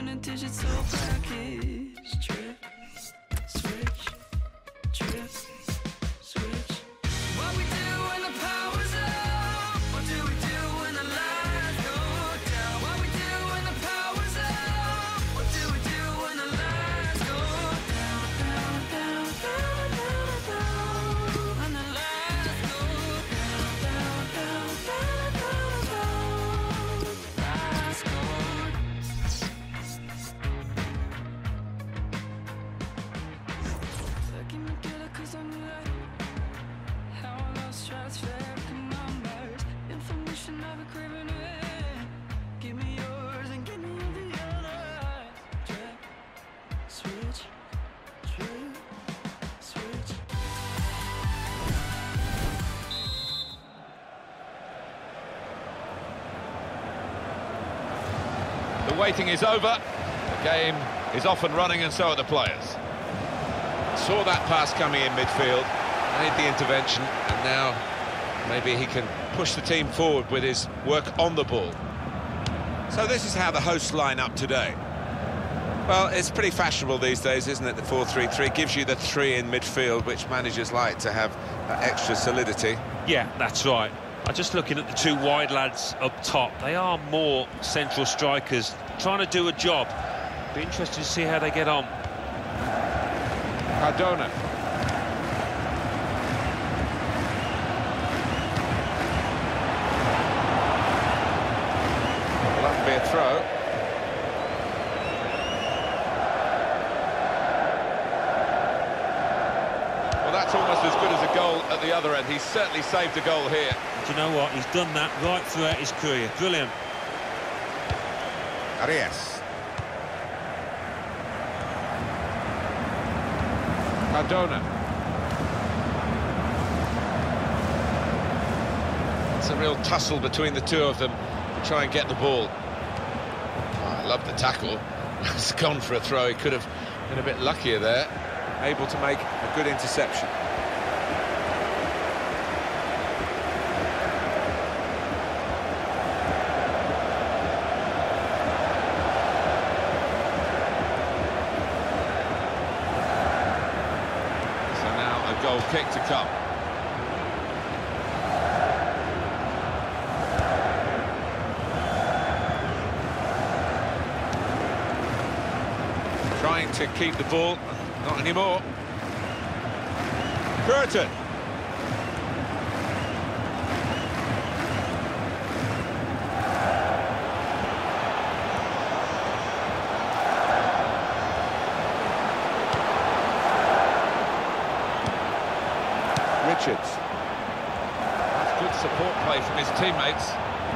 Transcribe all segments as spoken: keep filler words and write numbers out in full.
in a digital package. Trip, switch, trip, switch. What we do when the power's up? What do we do when the lights go down? What we do when the power's up? What do we do when the lights go down, down, down, down, down, down? When the lights go down, down, down, down, down, down. Lights go. Looking together 'cause I knew that how I lost track of numbers. Information I've been craving it. Give me yours and give me the other. Trip, switch, trip, switch. The waiting is over. The game is off and running, and so are the players. Saw that pass coming in midfield, made the intervention, and now maybe he can push the team forward with his work on the ball. So this is how the hosts line up today. Well, it's pretty fashionable these days, isn't it? The four three three gives you the three in midfield, which managers like to have that extra solidity. Yeah, that's right. I'm just looking at the two wide lads up top. They are more central strikers, trying to do a job. Be interested to see how they get on. Cardona. Well, that'll be a throw. Well, that's almost as good as a goal at the other end. He's certainly saved a goal here. Do you know what? He's done that right throughout his career. Brilliant. Arias. Cardona. It's a real tussle between the two of them to try and get the ball. Oh, I love the tackle. It's gone for a throw. He could have been a bit luckier there. Able to make a good interception. Goal kick to come. Trying to keep the ball, not anymore. Curtin. Richards. That's good support play from his teammates.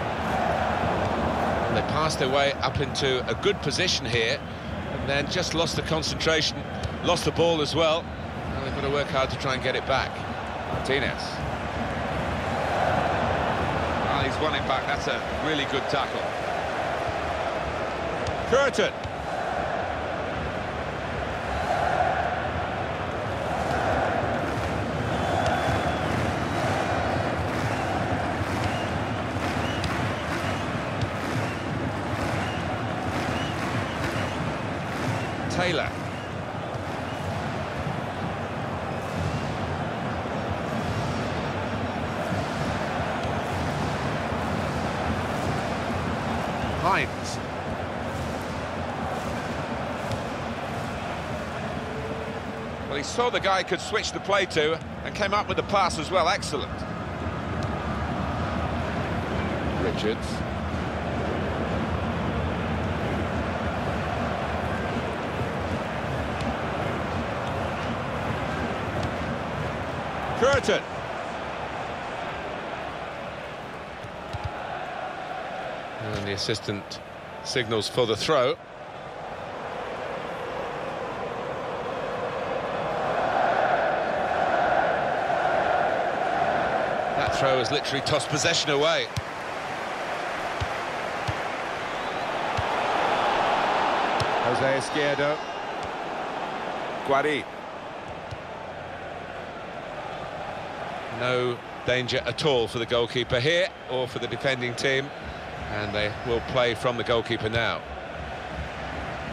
They passed their way up into a good position here, and then just lost the concentration, lost the ball as well. Now they've got to work hard to try and get it back. Martinez. Well, he's won it back. That's a really good tackle. Curtin. Taylor. Hines. Well, he saw the guy he could switch the play to and came up with the pass as well. Excellent. Richards. Curtin. And the assistant signals for the throw. That throw has literally tossed possession away. Jose Izquierdo. Guarín. No danger at all for the goalkeeper here or for the defending team, and they will play from the goalkeeper now.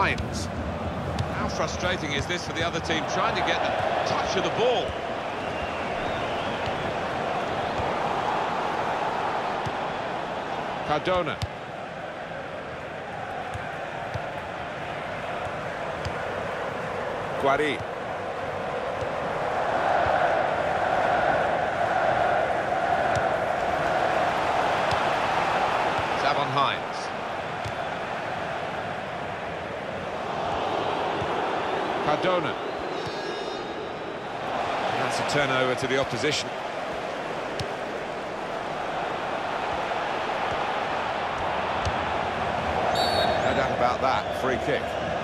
Hines. How frustrating is this for the other team, trying to get the touch of the ball? Cardona. Guari. Savon Hines. Cardona. That's a turnover to the opposition. No doubt about that, free kick.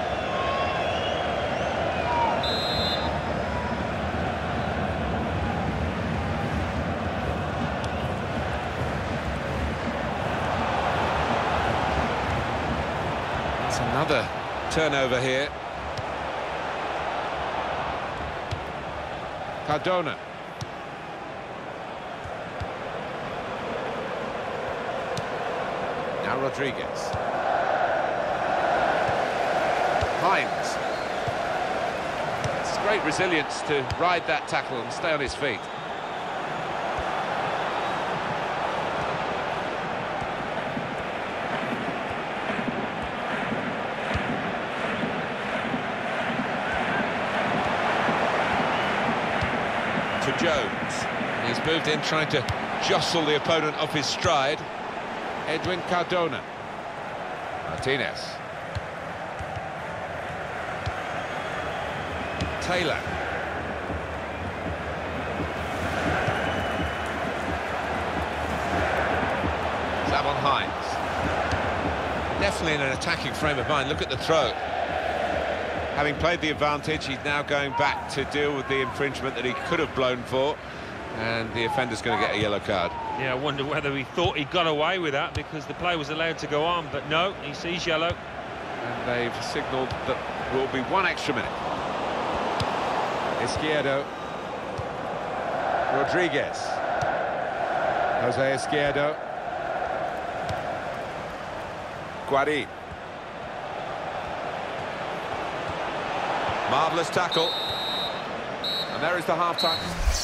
That's another turnover here. Cardona. Now Rodriguez. Hines. It's great resilience to ride that tackle and stay on his feet. To Jones. He's moved in trying to jostle the opponent off his stride. Edwin Cardona. Martinez. Taylor. Savon Hines. Definitely in an attacking frame of mind. Look at the throw. Having played the advantage, he's now going back to deal with the infringement that he could have blown for, and the offender's going to get a yellow card. Yeah, I wonder whether he thought he got away with that because the play was allowed to go on, but no, he sees yellow. And they've signalled that there will be one extra minute. Izquierdo. Rodriguez. Jose Izquierdo. Guari. Marvellous tackle. And there is the half-time.